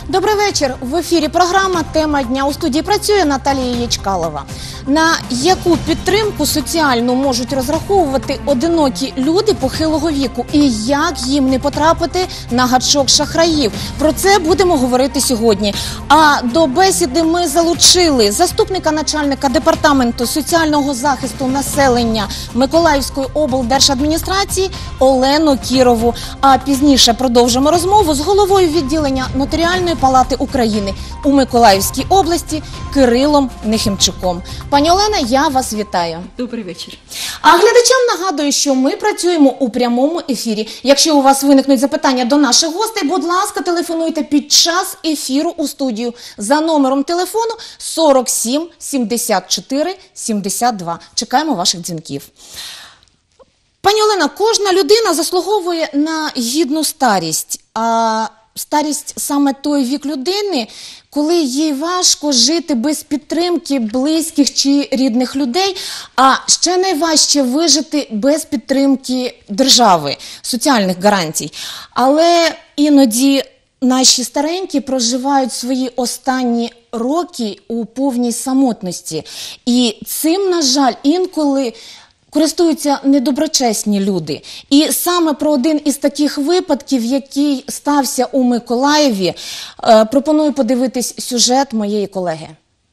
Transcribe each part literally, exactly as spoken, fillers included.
Добрий вечір. В ефірі програма «Тема дня». У студії працює Наталія Ячкалова. На яку підтримку соціальну можуть розраховувати одинокі люди похилого віку? І як їм не потрапити на гачок шахраїв? Про це будемо говорити сьогодні. А до бесіди ми залучили заступника начальника департаменту соціального захисту населення Миколаївської облдержадміністрації Олену Кірову. А пізніше продовжимо розмову з головою відділення Нотаріальної палати України у Миколаївській області Кирилом Нехімчуком. Пані Олена, я вас вітаю. Добрий вечір. А глядачам нагадую, що ми працюємо у прямому ефірі. Якщо у вас виникнуть запитання до наших гостей, будь ласка, телефонуйте під час ефіру у студію за номером телефону сорок сім сімдесят чотири сімдесят два. Чекаємо ваших дзвінків. Пані Олена, кожна людина заслуговує на гідну старість. А старість саме той вік людини, коли їй важко жити без підтримки близьких чи рідних людей, а ще найважче вижити без підтримки держави, соціальних гарантій. Але іноді наші старенькі проживають свої останні роки у повній самотності. І цим, на жаль, інколи користуються недоброчесні люди. І саме про один із таких випадків, який стався у Миколаєві, пропоную подивитись сюжет моєї колеги.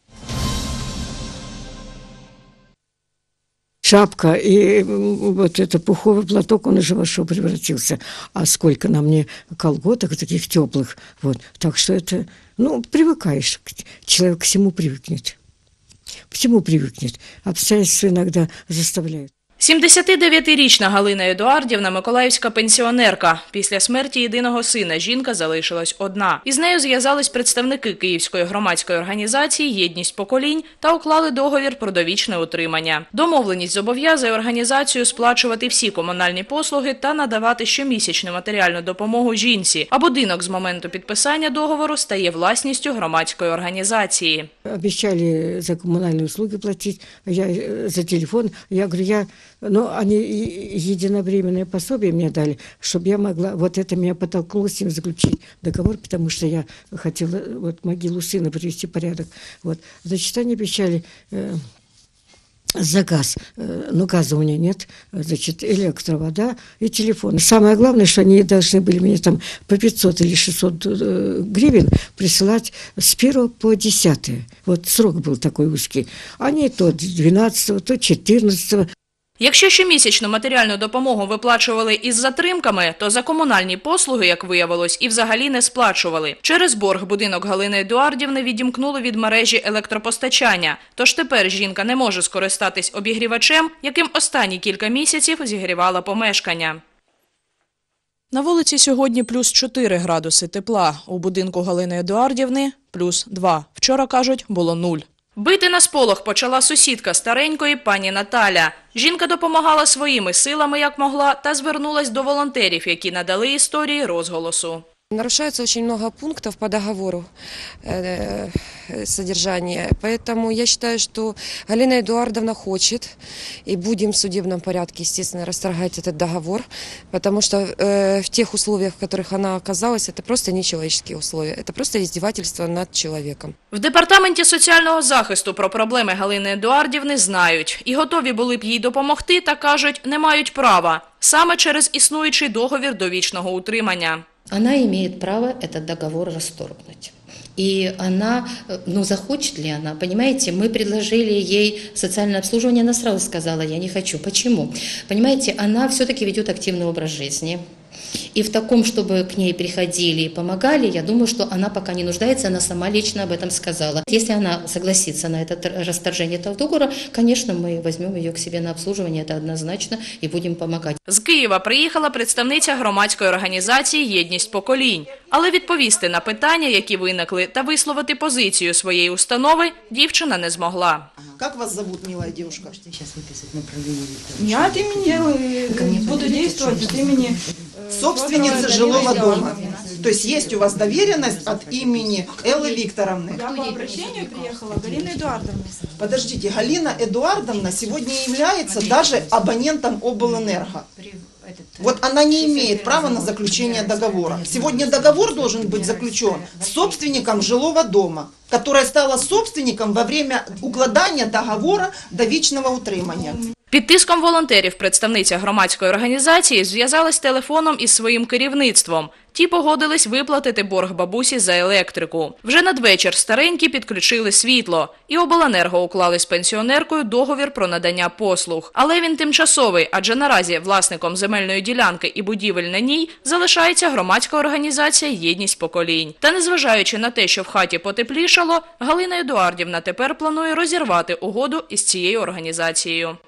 Шапка и вот это пуховый платок, он уже во что превратился. А сколько на мне колготок таких теплых. Вот. Так что это, ну, привыкаешь. Человек к всему привыкнет. К всему привыкнет. Обстоятельства иногда заставляют. сімдесятидев'ятирічна Галина Едуардівна – миколаївська пенсіонерка. Після смерті єдиного сина жінка залишилась одна. Із нею зв'язались представники Київської громадської організації «Єдність поколінь» та уклали договір про довічне утримання. Домовленість зобов'язує організацію сплачувати всі комунальні послуги та надавати щомісячну матеріальну допомогу жінці, а будинок з моменту підписання договору стає власністю громадської організації. Обещали за коммунальные услуги платить, я за телефон. Я говорю, я... Но они единовременное пособие мне дали, чтобы я могла, вот это меня подтолкнуло с ним заключить договор, потому что я хотела вот могилу сына привести в порядок. Вот. Значит, они обещали э, за газ, э, но газа у меня нет, значит, электровода и телефон. Самое главное, что они должны были мне там по пятьсот или шестьсот э, гривен присылать с первого по десятое. Вот срок был такой узкий. Они то двенадцатого, то четырнадцатого. Якщо щомісячну матеріальну допомогу виплачували із затримками, то за комунальні послуги, як виявилось, і взагалі не сплачували. Через борг будинок Галини Едуардівни відімкнули від мережі електропостачання. Тож тепер жінка не може скористатись обігрівачем, яким останні кілька місяців зігрівала помешкання. На вулиці сьогодні плюс чотири градуси тепла. У будинку Галини Едуардівни плюс два. Вчора, кажуть, було нуль. Бити на сполох почала сусідка старенької пані Наталя. Жінка допомагала своїми силами, як могла, та звернулась до волонтерів, які надали історії розголосу. Нарушается очень много пунктов по договору э, содержания, поэтому я считаю, что Галина Эдуардовна хочет, и будем в судебном порядке, естественно, расторгать этот договор, потому что э, в тех условиях, в которых она оказалась, это просто нечеловеческие условия, это просто издевательство над человеком. В департаменті соціального захисту про проблеми Галини Едуардівни знають і готові були б їй допомогти, та кажуть, не мають права, саме через існуючий договір довічного утримання. Она имеет право этот договор расторгнуть. И она, ну захочет ли она, понимаете, мы предложили ей социальное обслуживание, она сразу сказала, я не хочу. Почему? Понимаете, она все-таки ведет активный образ жизни. И в таком, чтобы к ней приходили и помогали, я думаю, что она пока не нуждается, она сама лично об этом сказала. Если она согласится на это расторжение этого договора, конечно, мы возьмем ее к себе на обслуживание, это однозначно, и будем помогать. З Києва приїхала представниця громадської організації «Єдність поколінь». Але відповісти на питання, які виникли, та висловити позицію своєї установи дівчина не змогла. Как вас зовут, милая девушка? Сейчас выписать направление. Я от имени буду действовать от имени собственницы жилого дома. То есть есть у вас доверенность от имени Эллы Викторовны. Я по обращению приехала, Галина Эдуардовна. Подождите, Галина Эдуардовна сегодня является даже абонентом облэнерго. Вот она не имеет права на заключение договора. Сегодня договор должен быть заключен с собственником жилого дома, которая стала собственником во время укладання договора довічного утримання. Під тиском волонтерів представниця громадської організації зв'язалась телефоном із своїм керівництвом. Ті погодились виплатити борг бабусі за електрику. Вже надвечір старенькі підключили світло. І обленерго уклали з пенсіонеркою договір про надання послуг. Але він тимчасовий, адже наразі власником земельної ділянки і будівель на ній залишається громадська організація «Єдність поколінь». Та незважаючи на те, що в хаті потеплішало, Галина Едуардівна тепер планує розірвати угоду із цією організацією.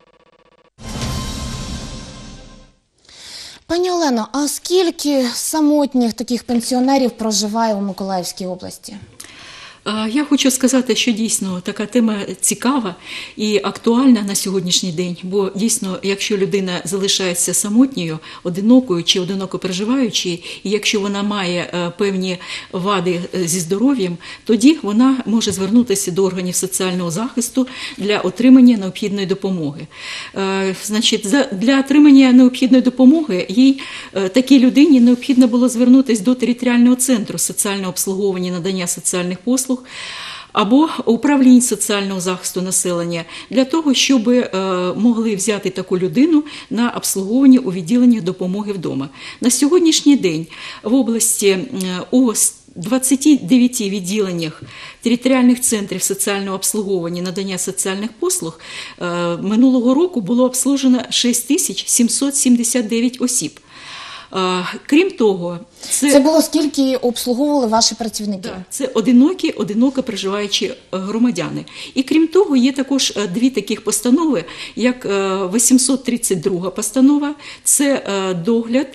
Пані Олено, а скільки самотніх таких пенсіонерів проживає у Миколаївській області? Я хочу сказати, що дійсно така тема цікава і актуальна на сьогоднішній день, бо дійсно, якщо людина залишається самотньою, одинокою чи одиноко переживаючою, і якщо вона має певні вади зі здоров'ям, тоді вона може звернутися до органів соціального захисту для отримання необхідної допомоги. Значить, для отримання необхідної допомоги їй, такій людині, необхідно було звернутися до територіального центру соціального обслуговування і надання соціальних послуг або управлінь соціального захисту населення для того, щоб могли взяти таку людину на обслуговування у відділеннях допомоги вдома. На сьогоднішній день в області у двадцяти дев'яти відділеннях територіальних центрів соціального обслуговування і надання соціальних послуг минулого року було обслужено шість тисяч сімсот сімдесят дев'ять осіб. Крім того, це... Це було скільки обслуговували ваші працівники? Да, це одинокі, одиноко проживаючі громадяни. І крім того, є також дві таких постанови, як вісімсот тридцять друга постанова, це догляд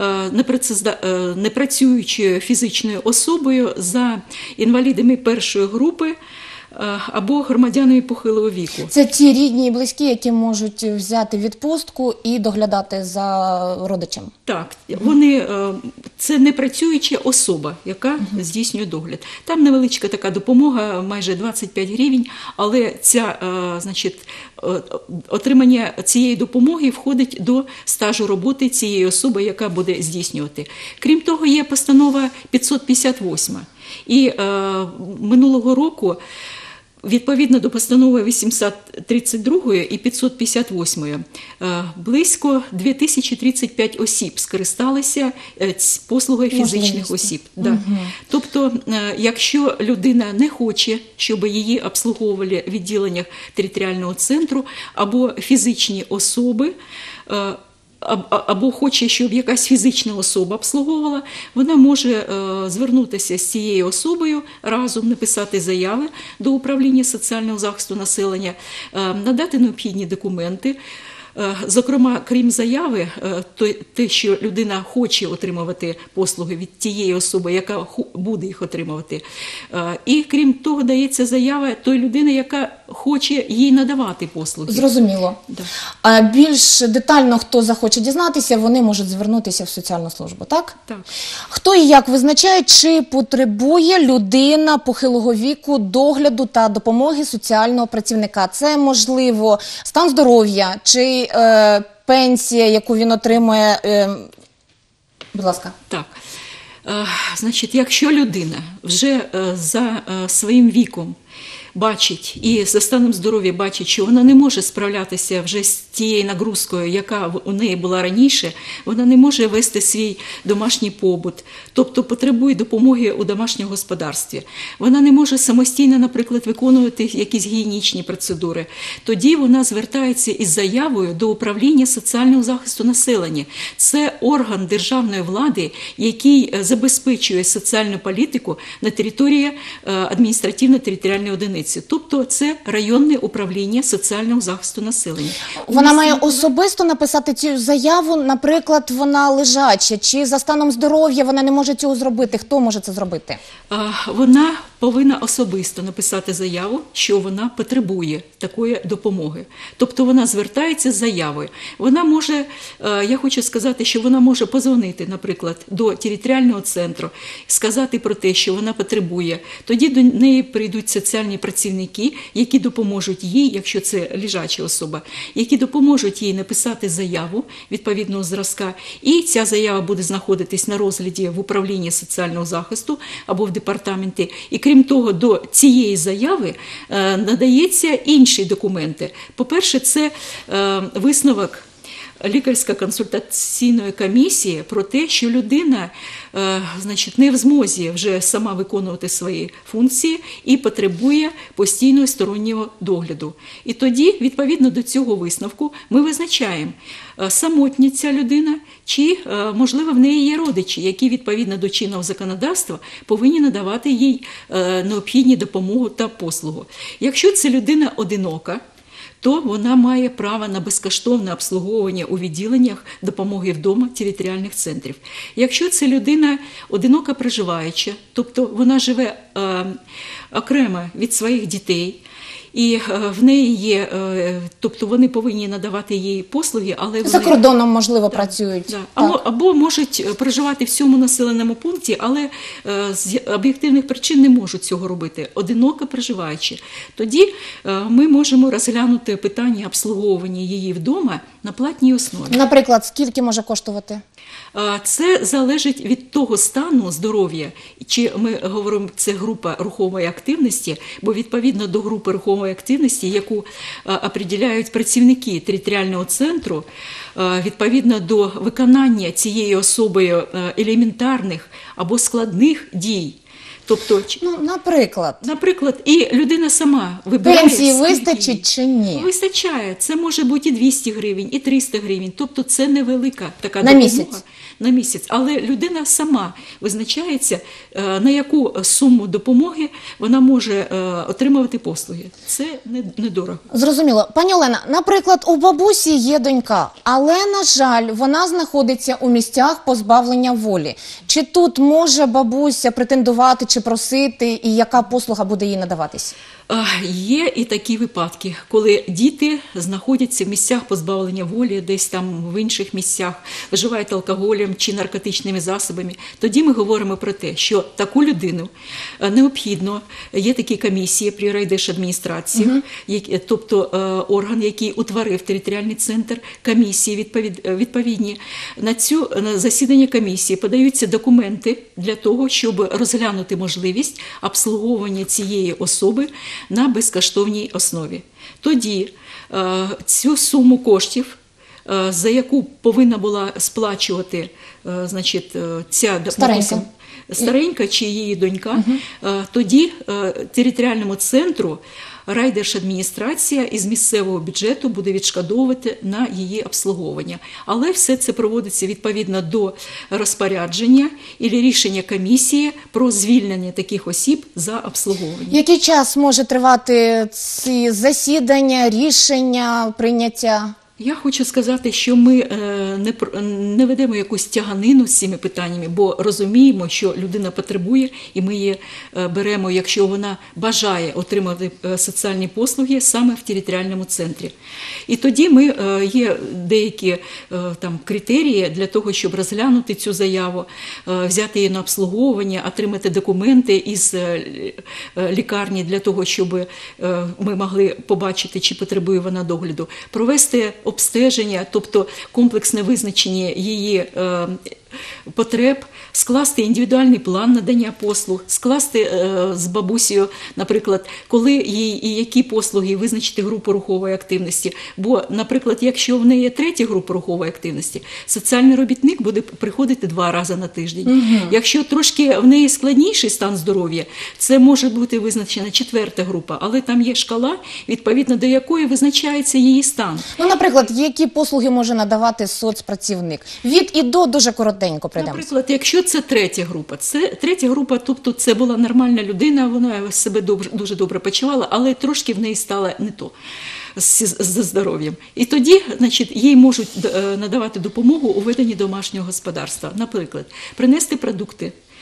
непрацюючою фізичною особою за інвалідами першої групи або громадянами похилого віку. Це ті рідні і близькі, які можуть взяти відпустку і доглядати за родичем? Так, вони, це непрацююча особа, яка uh-huh. здійснює догляд. Там невеличка така допомога, майже двадцять п'ять гривень, але ця, значить, отримання цієї допомоги входить до стажу роботи цієї особи, яка буде здійснювати. Крім того, є постанова п'ятсот п'ятдесят восьма. І е, минулого року відповідно до постанови вісімсот тридцять другої і п'ятсот п'ятдесят восьмої близько дві тисячі тридцять п'ять осіб скористалися послугою фізичних осіб. Да. Угу. Тобто, якщо людина не хоче, щоб її обслуговували в відділеннях територіального центру або фізичні особи, або хоче, щоб якась фізична особа обслуговувала, вона може е, звернутися з цією особою, разом написати заяви до управління соціального захисту населення, е, надати необхідні документи. Зокрема, крім заяви, те, що людина хоче отримувати послуги від тієї особи, яка буде їх отримувати. І крім того, дається заява той людини, яка хоче їй надавати послуги. Зрозуміло. Да. А більш детально, хто захоче дізнатися, вони можуть звернутися в соціальну службу, так? Так. Хто і як визначає, чи потребує людина похилого віку догляду та допомоги соціального працівника? Це, можливо, стан здоров'я, чи Е, пенсія, яку він отримує. Е, будь ласка. Так. Е, значить, якщо людина вже е, за е, своїм віком бачить і за станом здоров'я бачить, що вона не може справлятися вже з тією нагрузкою, яка у неї була раніше, вона не може вести свій домашній побут, тобто потребує допомоги у домашньому господарстві. Вона не може самостійно, наприклад, виконувати якісь гігієнічні процедури. Тоді вона звертається із заявою до управління соціального захисту населення. Це орган державної влади, який забезпечує соціальну політику на території адміністративно-територіальної одиниці. Тобто це районне управління соціального захисту населення. Вона має особисто написати цю заяву, наприклад, вона лежача, чи за станом здоров'я вона не може цього зробити? Хто може це зробити? Вона повинна особисто написати заяву, що вона потребує такої допомоги. Тобто вона звертається з заявою. Вона може, я хочу сказати, що вона може позвонити, наприклад, до територіального центру, сказати про те, що вона потребує. Тоді до неї прийдуть соціальні працівники, які допоможуть їй, якщо це лежача особа, які допоможуть допоможуть їй написати заяву відповідного зразка, і ця заява буде знаходитись на розгляді в управлінні соціального захисту або в департаменті. І крім того, до цієї заяви е, надається інші документи. По-перше, це е, висновок лікарсько-консультаційної комісії про те, що людина е, значить, не в змозі вже сама виконувати свої функції і потребує постійного стороннього догляду. І тоді, відповідно до цього висновку, ми визначаємо, е, самотня ця людина чи, е, можливо, в неї є родичі, які, відповідно до чинного законодавства, повинні надавати їй е, необхідні допомогу та послугу. Якщо це людина одинока, то вона має право на безкоштовне обслуговування у відділеннях допомоги вдома територіальних центрів. Якщо це людина одиноко проживаюча, тобто вона живе е, окремо від своїх дітей, і е, в неї є, е, тобто вони повинні надавати їй послуги, але За вони... кордоном, можливо, працюють. Да. Так. Або, або можуть проживати в цьому населеному пункті, але е, з об'єктивних причин не можуть цього робити, одиноко проживаючи. Тоді е, ми можемо розглянути питання обслуговування її вдома на платній основі. Наприклад, скільки може коштувати? Е, Це залежить від того стану здоров'я, чи ми говоримо, це група рухомої активності, бо відповідно до групи рухомої активності, яку е, определяють працівники територіального центру, е, відповідно до виконання цією особою е, елементарних або складних дій. Тобто, ч- Ну, наприклад, наприклад, і людина сама вибирає, пенсії скільки вистачить їй. чи ні? Вистачає. Це може бути і двісті гривень, і триста гривень. Тобто це невелика така На допомога. місяць? На місяць. Але людина сама визначається, е, на яку суму допомоги вона може е, отримувати послуги. Це не- недорого. Зрозуміло. Пані Олена, наприклад, у бабусі є донька, але, на жаль, вона знаходиться у місцях позбавлення волі. Чи тут може бабуся претендувати чи просити, і яка послуга буде їй надаватись? А, Є і такі випадки, коли діти знаходяться в місцях позбавлення волі, десь там в інших місцях, вживають алкоголем чи наркотичними засобами. Тоді ми говоримо про те, що таку людину е, необхідно, є такі комісії при райдержадміністраціях, які- тобто е, орган, який утворив територіальний центр, комісії відповід, е, відповідні. На цю на засідання комісії подаються документи для того, щоб розглянути можливість обслуговування цієї особи на безкоштовній основі. Тоді е, цю суму коштів, е, за яку повинна була сплачувати е, значить, е, ця Старенька. допустим, старенька чи її донька, е, тоді е, територіальному центру райдержадміністрація із місцевого бюджету буде відшкодовувати на її обслуговування. Але все це проводиться відповідно до розпорядження і рішення комісії про звільнення таких осіб за обслуговування. Який час може тривати ці засідання, рішення, прийняття? Я хочу сказати, що ми е, не, пр- не ведемо якусь тяганину з цими питаннями, бо розуміємо, що людина потребує, і ми її е, беремо, якщо вона бажає отримати е, соціальні послуги саме в територіальному центрі. І тоді ми, е, є деякі е, там, критерії для того, щоб розглянути цю заяву, е, взяти її на обслуговування, отримати документи із е, е, лікарні для того, щоб е, ми могли побачити, чи потребує вона догляду, провести обстеження, тобто комплексне визначення її е, потреб, скласти індивідуальний план надання послуг, скласти е, з бабусею, наприклад, коли їй і які послуги, визначити групу рухової активності. Бо, наприклад, якщо в неї є третя група рухової активності, соціальний робітник буде приходити два рази на тиждень. Угу. Якщо трошки в неї складніший стан здоров'я, це може бути визначена четверта група, але там є шкала, відповідно до якої визначається її стан. Ну, наприклад, які послуги може надавати соцпрацівник? Від і до дуже коротенько прийдемо. Наприклад, якщо це третя група, це третя група, тобто це була нормальна людина, вона себе добре, дуже добре почувала, але трошки в неї стало не то з, з здоров'ям. І тоді, значить, їй можуть е, надавати допомогу у веденні домашнього господарства. Наприклад, принести продукти,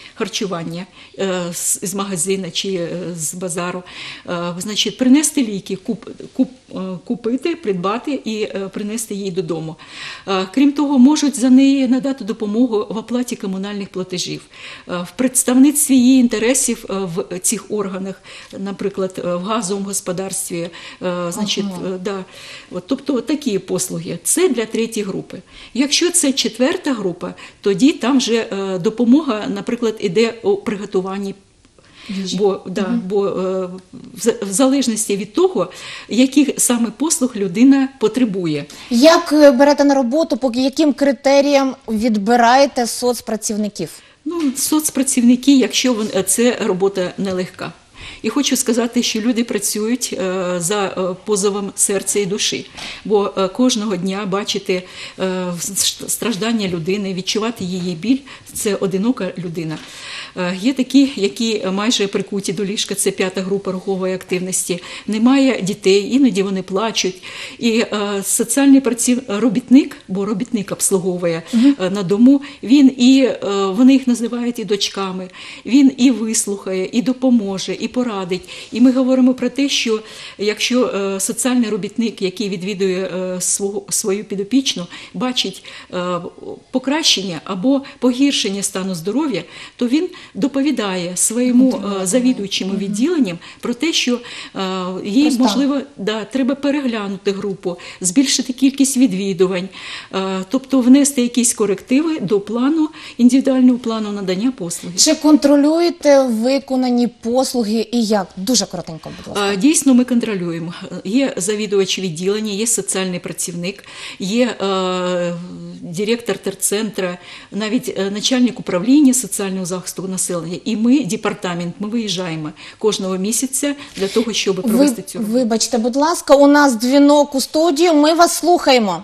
харчування е, з, з магазину чи е, з базару, е, значить, принести ліки, куп, куп, е, купити, придбати і е, принести її додому. Е, крім того, можуть за неї надати допомогу в оплаті комунальних платежів, е, в представництві її інтересів е, в цих органах, наприклад, е, в газовому господарстві, е, значить, Ага. е, да. От, тобто такі послуги. Це для третьої групи. Якщо це четверта група, тоді там вже е, допомога, наприклад, іде у приготуванні. Бо, да, бо е, в, в залежності від того, яких саме послуг людина потребує. Як е, берете на роботу, по яким критеріям відбираєте соцпрацівників? Ну, соцпрацівники, якщо вон, це робота нелегка. І хочу сказати, що люди працюють е, за е, позовом серця і душі, бо е, кожного дня бачити е, страждання людини, відчувати її біль – це одинока людина. Е, є такі, які майже прикуті до ліжка, це п'ята група рухової активності. Немає дітей, іноді вони плачуть. І е, соціальний праців... робітник, бо робітник обслуговує е, на дому, він і, е, вони їх називають і дочками, він і вислухає, і допоможе, і порадить. І ми говоримо про те, що якщо е, соціальний робітник, який відвідує е, свого, свою підопічну, бачить е, покращення або погіршення стану здоров'я, то він доповідає своєму е, завідуючому відділенням про те, що е, їй, Просто. можливо, да, треба переглянути групу, збільшити кількість відвідувань, е, тобто внести якісь корективи до плану, індивідуального плану надання послуги. Чи контролюєте виконані послуги і як? Дуже коротенько, будь ласка. А, Дійсно, ми контролюємо. Є завідувач відділення, є соціальний працівник, є е, директор терцентра, навіть е, начальник управління соціального захисту населення. І ми, департамент, ми виїжджаємо кожного місяця для того, щоб провести Ви, цю роботу. вибачте, будь ласка, у нас дзвінок у студію, ми вас слухаємо.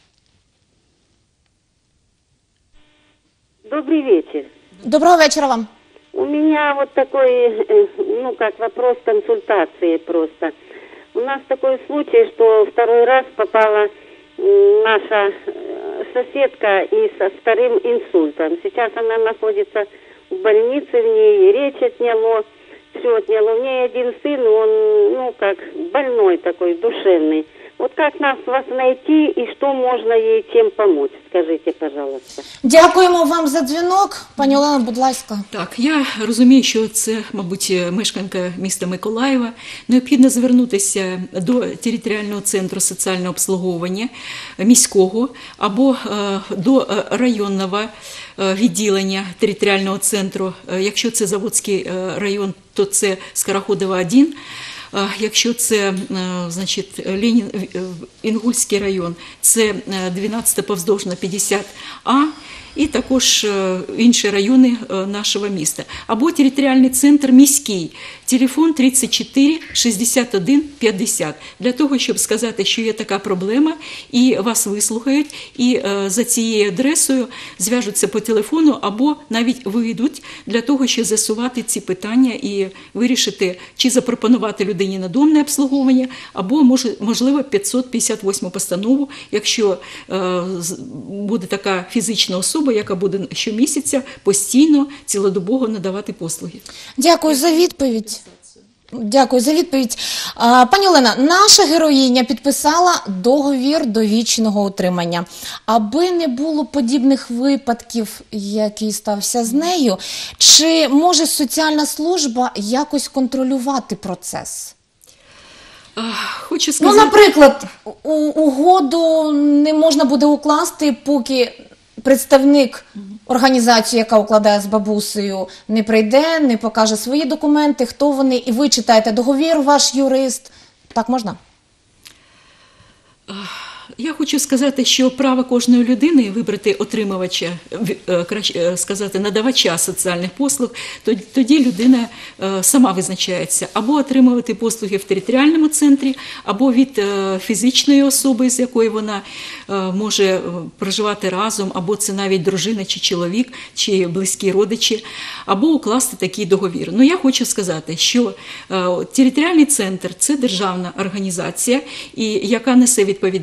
Добрый вечер. Доброго вечора вам. У меня вот такой, э, ну как вопрос консультации просто. У нас такой случай, что второй раз попала м, наша э, соседка и со вторым инсультом. Сейчас она находится в больнице, в ней речь отняло, все отняло. У нее один сын, он, ну как, больной такой, душевный. Вот как нас вас найти и что можно ей чем помочь? Скажите, пожалуйста. Дякуємо вам за дзвінок. Пані Олена, будь ласка. Так, я розумію, що це, мабуть, мешканка міста Миколаєва. Необхідно звернутися до територіального центру соціального обслуговування міського або е, до е, районного е, відділення територіального центру. Е, якщо це Заводський е, район, то це Скороходова один. Якщо це, значить, Ленін, Інгульський район, це дванадцята Повздовжна п'ятдесят А, і також інші райони нашого міста. Або територіальний центр міський, телефон тридцять чотири шістдесят один п'ятдесят, для того, щоб сказати, що є така проблема, і вас вислухають, і за цією адресою зв'яжуться по телефону, або навіть вийдуть для того, щоб з'ясувати ці питання і вирішити, чи запропонувати людині надомне обслуговування, або, можливо, п'ятсот п'ятдесят восьму постанову, якщо буде така фізична особа, яка буде щомісяця постійно, цілодобово надавати послуги. Дякую за відповідь. Дякую за відповідь. А, пані Олена, наша героїня підписала договір довічного утримання. Аби не було подібних випадків, який стався з нею, чи може соціальна служба якось контролювати процес? Хочу сказати... Ну, наприклад, у, угоду не можна буде укласти, поки представник організації, яка укладає з бабусею, не прийде, не покаже свої документи, хто вони, і ви читаєте договір, ваш юрист. Так можна? Я хочу сказати, що право кожної людини вибрати отримувача, краще сказати, надавача соціальних послуг, тоді людина сама визначається. Або отримувати послуги в територіальному центрі, або від фізичної особи, з якою вона може проживати разом, або це навіть дружина чи чоловік, чи близькі родичі, або укласти такий договір. Ну, я хочу сказати, що територіальний центр – це державна організація, і яка несе відповідальність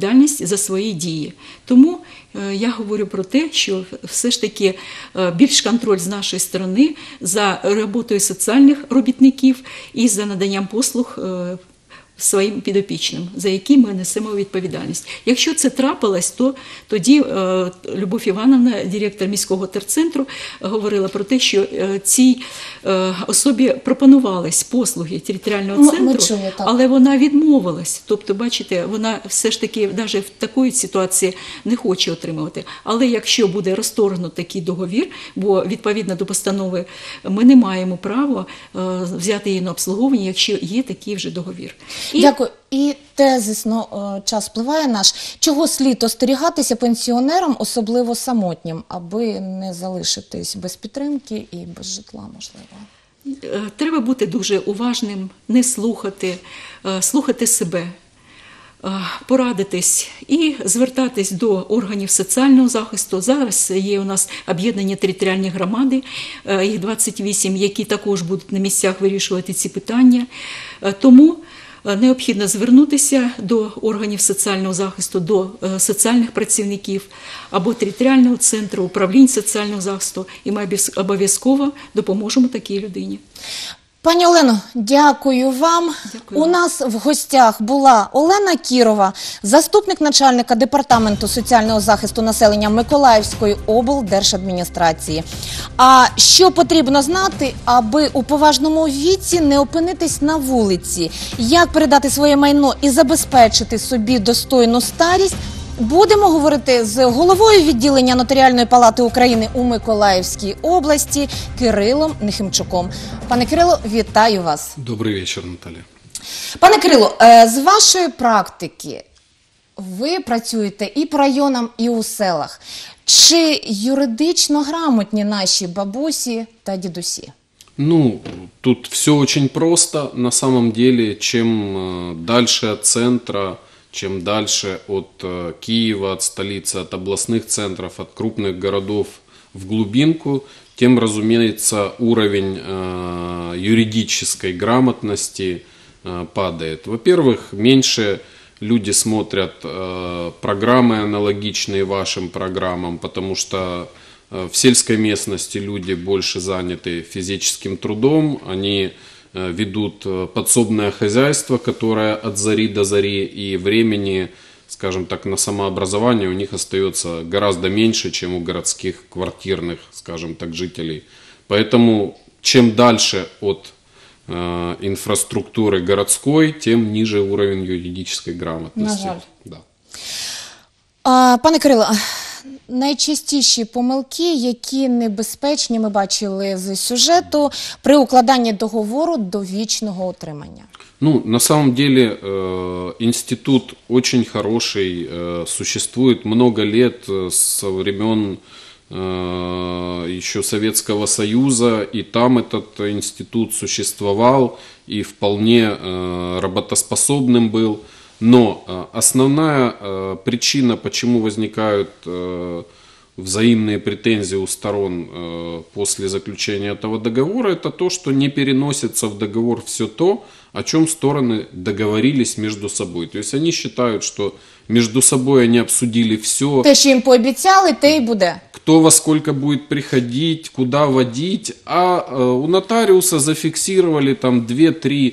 відповідальність за свої дії. Тому е, я говорю про те, що все ж таки е, більш контроль з нашої сторони за роботою соціальних робітників і за наданням послуг е, своїм підопічним, за які ми несемо відповідальність. Якщо це трапилось, то тоді е, Любов Івановна, директор міського терцентру, говорила про те, що е, цій е, особі пропонувались послуги територіального Ми- центру, ми чули, так. але вона відмовилась. Тобто, бачите, вона все ж таки навіть в такої ситуації не хоче отримувати. Але якщо буде розторгнуто такий договір, бо відповідно до постанови ми не маємо права е, взяти її на обслуговування, якщо є такий вже договір. І Дякую. І тезисно е, час впливає наш. Чого слід остерігатися пенсіонерам, особливо самотнім, аби не залишитись без підтримки і без житла, можливо? Е, Треба бути дуже уважним, не слухати, е, слухати себе, е, порадитись і звертатись до органів соціального захисту. Зараз є у нас об'єднані територіальні громади, е, їх двадцять вісім, які також будуть на місцях вирішувати ці питання. Е, Тому е, необхідно звернутися до органів соціального захисту, до е, соціальних працівників або територіального центру, управлінь соціального захисту, і ми обов'яз- обов'язково допоможемо такій людині. Пані Олено, дякую вам. Дякую. У нас в гостях була Олена Кірова, заступник начальника департаменту соціального захисту населення Миколаївської облдержадміністрації. А що потрібно знати, аби у поважному віці не опинитись на вулиці? Як передати своє майно і забезпечити собі достойну старість? Будемо говорити з головою відділення Нотаріальної палати України у Миколаївській області Кирилом Нехимчуком. Пане Кирило, вітаю вас. Добрый вечер, Наталья. Пане Кирило, е, з вашої практики ви працюєте і по районам, і у селах. Чи юридично грамотні наші бабусі та дідусі? Ну, тут все очень просто. На самом деле, чем э, дальше от центра, чем дальше от э, Киева, от столицы, от областных центров, от крупных городов в глубинку, тем, разумеется, уровень э, юридической грамотности э, падает. Во-первых, меньше люди смотрят э, программы, аналогичные вашим программам, потому что э, в сельской местности люди больше заняты физическим трудом, они э, ведут э, подсобное хозяйство, которое от зари до зари, и времени, скажем так, на самообразование у них остается гораздо меньше, чем у городских квартирных, скажем так, жителей. Поэтому чем дальше от э, инфраструктуры городской, тем ниже уровень юридической грамотности. На жаль. Да. А, пане Кирило, найчастіші помилки, які небезпечні, ми бачили з сюжету, при укладанні договору довічного отримання. Ну, на самом деле, э, институт очень хороший, э, существует много лет, э, со времен э, еще Советского Союза, и там этот институт существовал и вполне э, работоспособным был. Но э, основная э, причина, почему возникают э, взаимные претензии у сторон э, после заключения этого договора, это то, что не переносится в договор все то, о чем стороны договорились между собой. То есть они считают, что между собой они обсудили все. Те, що їм пообіцяли, те й буде. Кто во сколько будет приходить, куда водить, а э, у нотариуса зафиксировали там два-три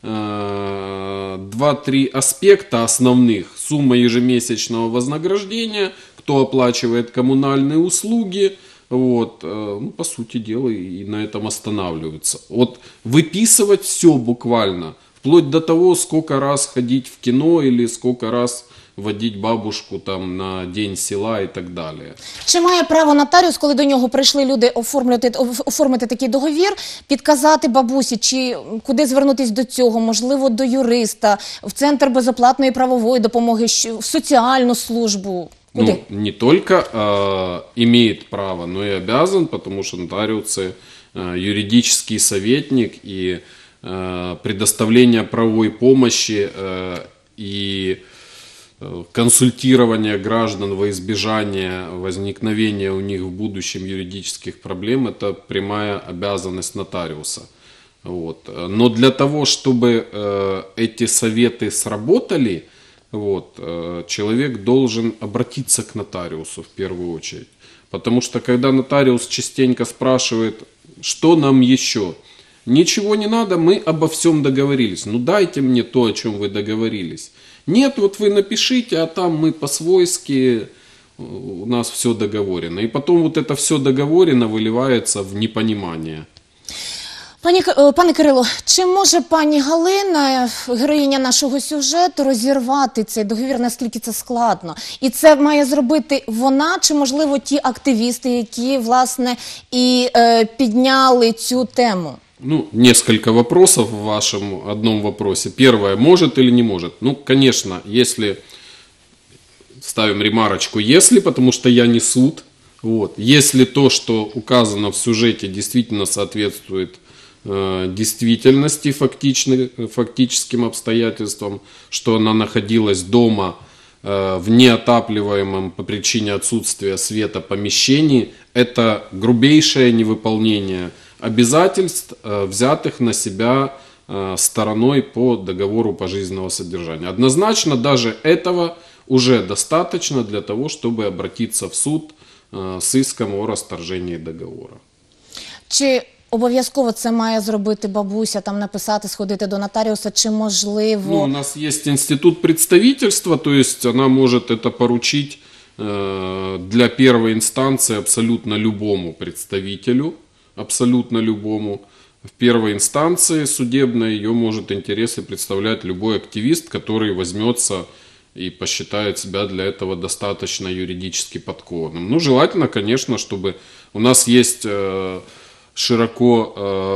э, два-три аспекта основных. Сумма ежемесячного вознаграждения, кто оплачивает коммунальные услуги, вот, э, ну, по сути дела, и на этом останавливаются. Вот выписывать все буквально, вплоть до того, сколько раз ходить в кино или сколько раз водить бабушку там на день села і так далі. Чи має право нотаріус, коли до нього прийшли люди оформлювати, оформити такий договір, підказати бабусі, чи куди звернутися до цього, можливо, до юриста, в Центр безоплатної правової допомоги, в соціальну службу? Куди? Ну, не только э, имеет право, но и обязан, потому что нотариусы э, юридический советник, и э, предоставление правовой помощи э, и консультирование граждан во избежание возникновения у них в будущем юридических проблем – это прямая обязанность нотариуса. Вот. Но для того, чтобы э, эти советы сработали, вот, человек должен обратиться к нотариусу в первую очередь. Потому что когда нотариус частенько спрашивает, что нам еще, ничего не надо, мы обо всем договорились. Ну дайте мне то, о чем вы договорились. Нет, вот вы напишите, а там мы по-свойски, у нас все договорено. И потом вот это все договорено выливается в непонимание. Пані, К- е, пане Кирило, чи може пані Галина, героїня нашого сюжету, розірвати цей договір, наскільки це складно? І це має зробити вона, чи, можливо, ті активісти, які, власне, і е, підняли цю тему? Ну, несколько вопросов в вашем одном вопросе. Первое, может или не может? Ну, конечно, если, ставим ремарочку, если, потому что я не суд, вот, если то, что указано в сюжете, действительно соответствует э, действительности, фактичны- фактическим обстоятельствам, что она находилась дома э, в неотапливаемом по причине отсутствия света помещении, это грубейшее невыполнение обязательств, э, взятых на себя э, стороной по договору пожизненного содержания. Однозначно, даже этого уже достаточно для того, чтобы обратиться в суд э, с иском о расторжении договора. Чи обов'язково це має зробити бабуся, там написати, сходити до нотаріуса, чи можливо... Ну, у нас есть институт представительства, то есть она может это поручить э, для первой инстанции абсолютно любому представителю, абсолютно любому. В первой инстанции судебной ее может интересы представлять любой активист, который возьмется и посчитает себя для этого достаточно юридически подкованным. Ну, желательно, конечно, чтобы у нас есть э, широко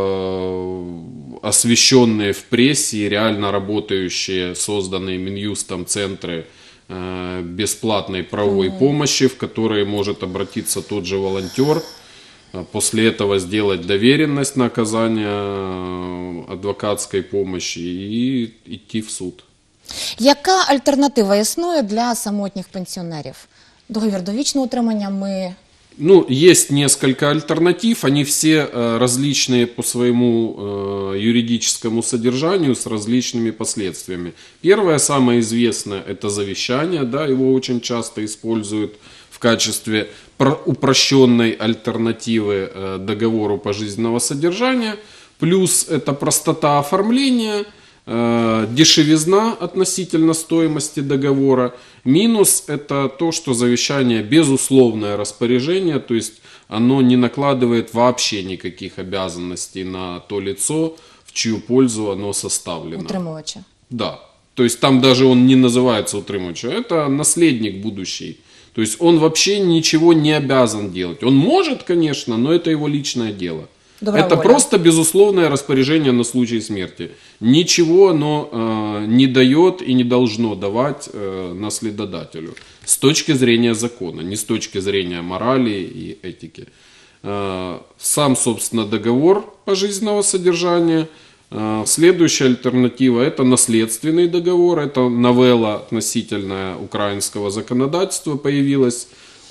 э, освещенные в прессе и реально работающие, созданные Минюстом центры э, бесплатной правовой помощи, в которые может обратиться тот же волонтер, после этого сделать доверенность на оказание адвокатской помощи и идти в суд. Яка альтернатива існує для самотніх пенсіонерів? Договір довічного утримання ми... Ну, есть несколько альтернатив, они все э, различные по своему э, юридическому содержанию с различными последствиями. Первое, самое известное, это завещание, да, его очень часто используют в качестве упрощенной альтернативы э, договору пожизненного содержания. Плюс это простота оформления, э, дешевизна относительно стоимости договора. Минус это то, что завещание безусловное распоряжение, то есть оно не накладывает вообще никаких обязанностей на то лицо, в чью пользу оно составлено. Утримувача. Да, то есть там даже он не называется утримувачем, это наследник будущий. То есть он вообще ничего не обязан делать. Он может, конечно, но это его личное дело. Добровольно. Это просто безусловное распоряжение на случай смерти. Ничего оно э, не дает и не должно давать э, наследодателю. С точки зрения закона, не с точки зрения морали и этики. Э, сам, собственно, договор пожизненного содержания. Э, следующая альтернатива – это наследственный договор. Это новелла относительная украинского законодательства появилась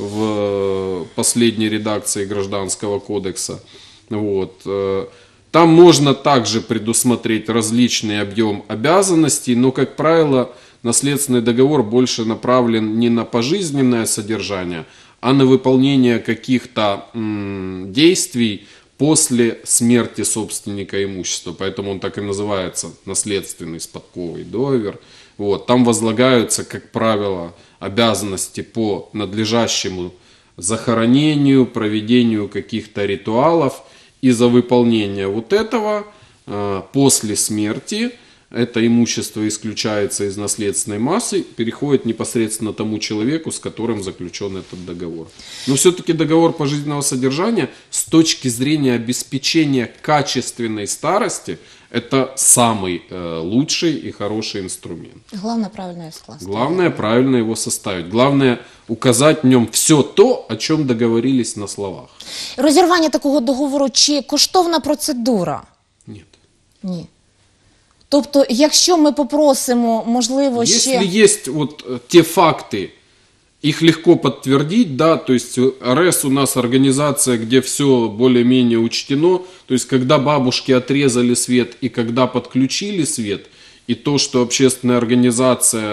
в последней редакции Гражданского кодекса. Вот. Там можно также предусмотреть различный объем обязанностей, но, как правило, наследственный договор больше направлен не на пожизненное содержание, а на выполнение каких-то м, действий после смерти собственника имущества. Поэтому он так и называется наследственный спадковый договор. Вот. Там возлагаются, как правило, обязанности по надлежащему захоронению, проведению каких-то ритуалов. И за выполнение вот этого э, после смерти это имущество исключается из наследственной массы, переходит непосредственно тому человеку, с которым заключен этот договор. Но все-таки договор пожизненного содержания с точки зрения обеспечения качественной старости это самый э, лучший и хороший инструмент. Главное правильно его скласти. Главное правильно его составить. Главное указать в нем все то, о чем договорились на словах. Розірвання такого договору чи коштовна процедура? Нет. Ні. Тобто, якщо ми попросимо, можливо, Если ще... есть вот э, те факты, их легко подтвердить, да, то есть АРЭС у нас организация, где все более-менее учтено, то есть когда бабушки отрезали свет и когда подключили свет, и то, что общественная организация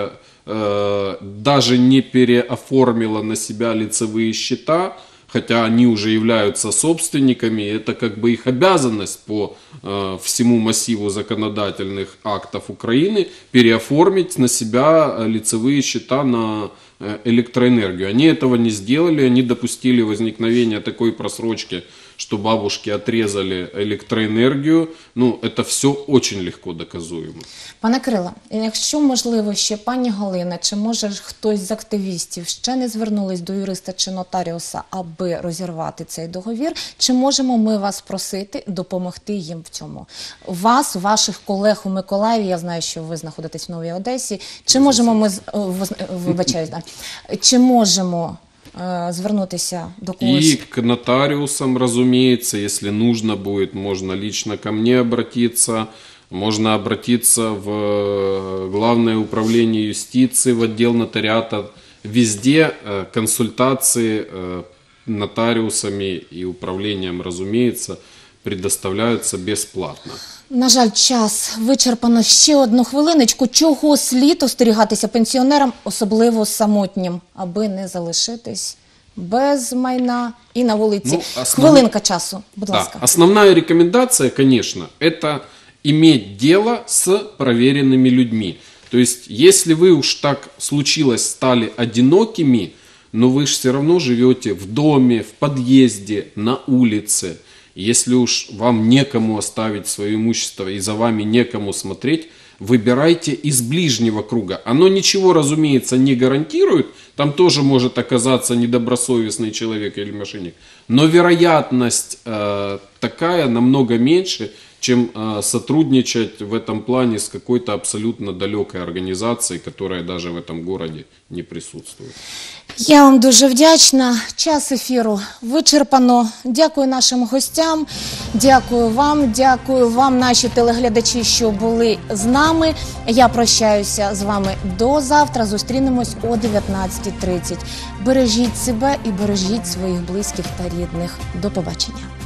э, даже не переоформила на себя лицевые счета, хотя они уже являются собственниками, это как бы их обязанность по э, всему массиву законодательных актов Украины переоформить на себя лицевые счета на э, электроэнергию. Они этого не сделали, они допустили возникновение такой просрочки, что бабушки отрезали електроенергію. Ну, це все дуже легко доказуємо. Пане Кирило, якщо, можливо, ще пані Галина, чи може хтось з активістів ще не звернулись до юриста чи нотаріуса, аби розірвати цей договір, чи можемо ми вас просити допомогти їм в цьому? Вас, ваших колег у Миколаєві, я знаю, що ви знаходитесь в Новій Одесі, чи можемо ми, вибачаюсь, да, чи можемо звернуться до когось? И к нотариусам, разумеется, если нужно будет, можно лично ко мне обратиться, можно обратиться в Главное управление юстиции, в отдел нотариата. Везде консультации нотариусами и управлением, разумеется, предоставляются бесплатно. На жаль, час вичерпано. Ще одну хвилиночку. Чого слід остерігатися пенсіонерам, особливо самотнім, аби не залишитись без майна і на вулиці? Ну, основ... Хвилинка часу, будь да. ласка. Основная рекомендация, конечно, это иметь дело с проверенными людьми. То есть, если вы уж так случилось, стали одинокими, но вы же все равно живете в доме, в подъезде, на улице. Если уж вам некому оставить свое имущество и за вами некому смотреть, выбирайте из ближнего круга. Оно ничего, разумеется, не гарантирует. Там тоже может оказаться недобросовестный человек или мошенник. Но вероятность э, такая намного меньше, чем э, сотрудничать в этом плане с какой-то абсолютно далекой организацией, которая даже в этом городе не присутствует. Я вам дуже вдячна. Час ефіру вичерпано. Дякую нашим гостям, дякую вам, дякую вам, наші телеглядачі, що були з нами. Я прощаюся з вами до завтра. Зустрінемось о дев'ятнадцятій тридцять. Бережіть себе і бережіть своїх близьких та рідних. До побачення.